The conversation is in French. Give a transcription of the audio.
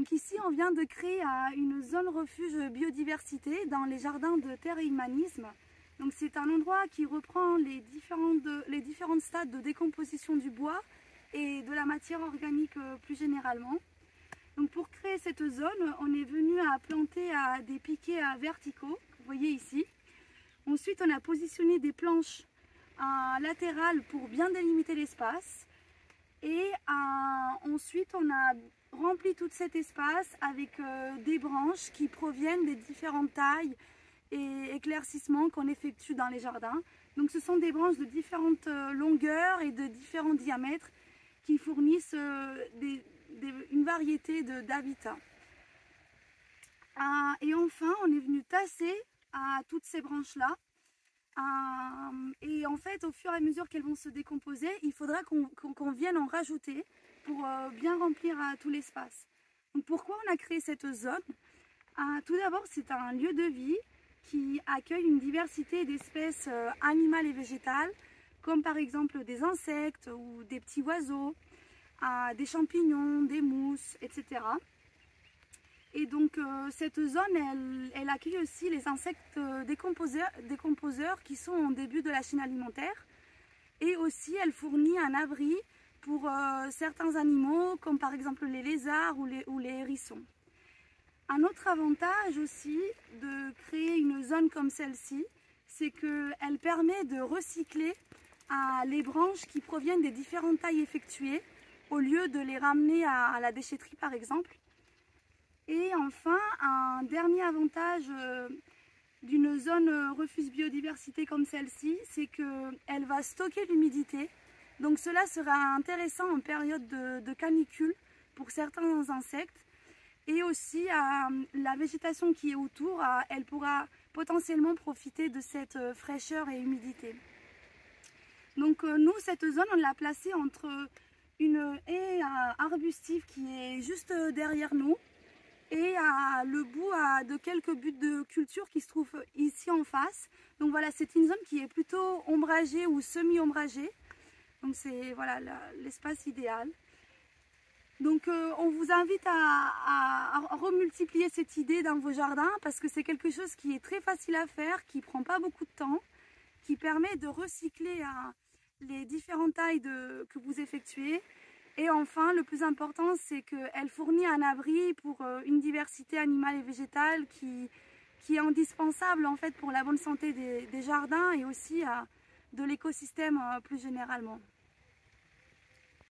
Donc ici, on vient de créer une zone refuge biodiversité dans les jardins de terre et humanisme. Donc c'est un endroit qui reprend les différents stades de décomposition du bois et de la matière organique plus généralement. Donc pour créer cette zone, on est venu à planter des piquets verticaux, vous voyez ici. Ensuite, on a positionné des planches latérales pour bien délimiter l'espace. Et ensuite, on a rempli tout cet espace avec des branches qui proviennent des différentes tailles et éclaircissements qu'on effectue dans les jardins. Donc ce sont des branches de différentes longueurs et de différents diamètres qui fournissent une variété d'habitats. Et enfin, on est venu tasser toutes ces branches-là. Et en fait, au fur et à mesure qu'elles vont se décomposer, il faudra qu'on vienne en rajouter pour bien remplir tout l'espace. Donc pourquoi on a créé cette zone? Tout d'abord, c'est un lieu de vie qui accueille une diversité d'espèces animales et végétales, comme par exemple des insectes ou des petits oiseaux, des champignons, des mousses, etc. Et donc cette zone, elle accueille aussi les insectes décomposeurs qui sont en début de la chaîne alimentaire. Et aussi elle fournit un abri pour certains animaux, comme par exemple les lézards ou les hérissons. Un autre avantage aussi de créer une zone comme celle-ci, c'est qu'elle permet de recycler les branches qui proviennent des différentes tailles effectuées, au lieu de les ramener à la déchetterie par exemple. Et enfin, un dernier avantage d'une zone refuge biodiversité comme celle-ci, c'est qu'elle va stocker l'humidité. Donc cela sera intéressant en période de canicule pour certains insectes. Et aussi, la végétation qui est autour, elle pourra potentiellement profiter de cette fraîcheur et humidité. Donc nous, cette zone, on l'a placée entre une haie arbustive qui est juste derrière nous et le bout de quelques buts de culture qui se trouvent ici en face. Donc voilà, c'est une zone qui est plutôt ombragée ou semi-ombragée. Donc c'est voilà l'espace idéal. Donc on vous invite à remultiplier cette idée dans vos jardins parce que c'est quelque chose qui est très facile à faire, qui ne prend pas beaucoup de temps, qui permet de recycler les différentes tailles que vous effectuez. Et enfin, le plus important, c'est qu'elle fournit un abri pour une diversité animale et végétale qui est indispensable en fait pour la bonne santé des jardins et aussi de l'écosystème plus généralement.